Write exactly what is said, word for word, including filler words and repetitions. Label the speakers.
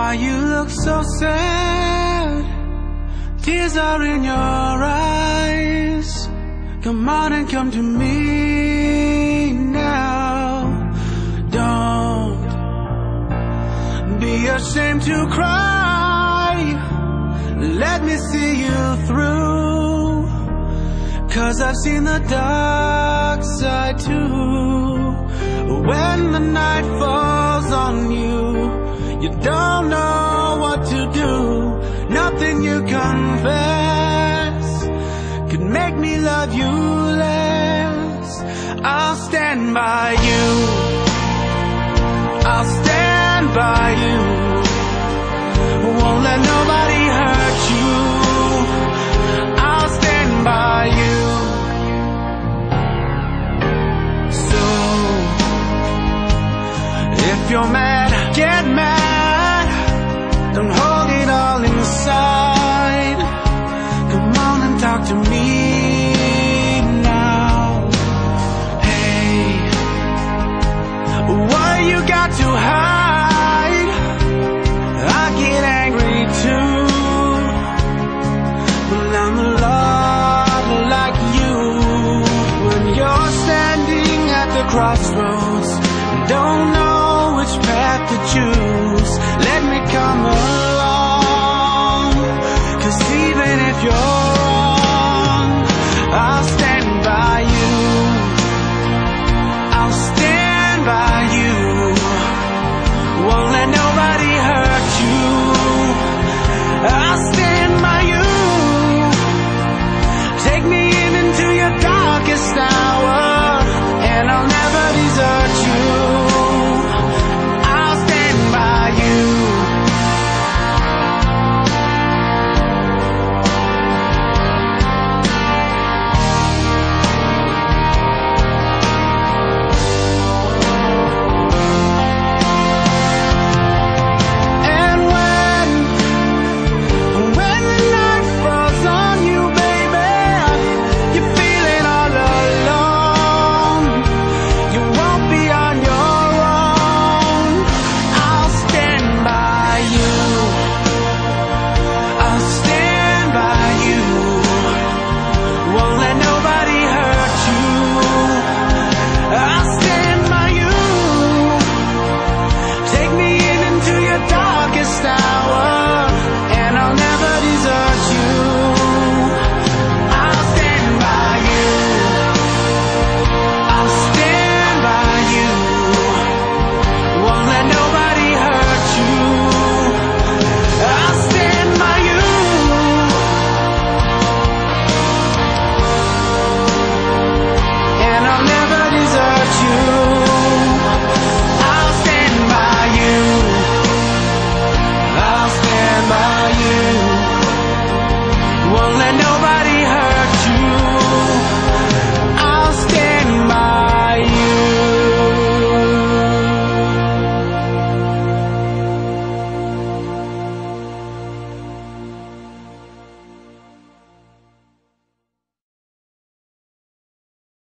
Speaker 1: Why you look so sad? Tears are in your eyes. Come on and come to me now. Don't be ashamed to cry. Let me see you through, 'cause I've seen the dark side too. When the night falls on you, you don't know what to do. Nothing you confess could make me love you less. I'll stand by you. I'll stand by you. Won't let nobody hurt you. I'll stand by you. So if you're mad, get mad. Don't hold it all inside. Come on and talk to me now. Hey, what you got to hide? I get angry too. Well, I'm a lot like you. When you're standing at the crossroads, don't know which path to choose, let me come along. 'Cause even if you're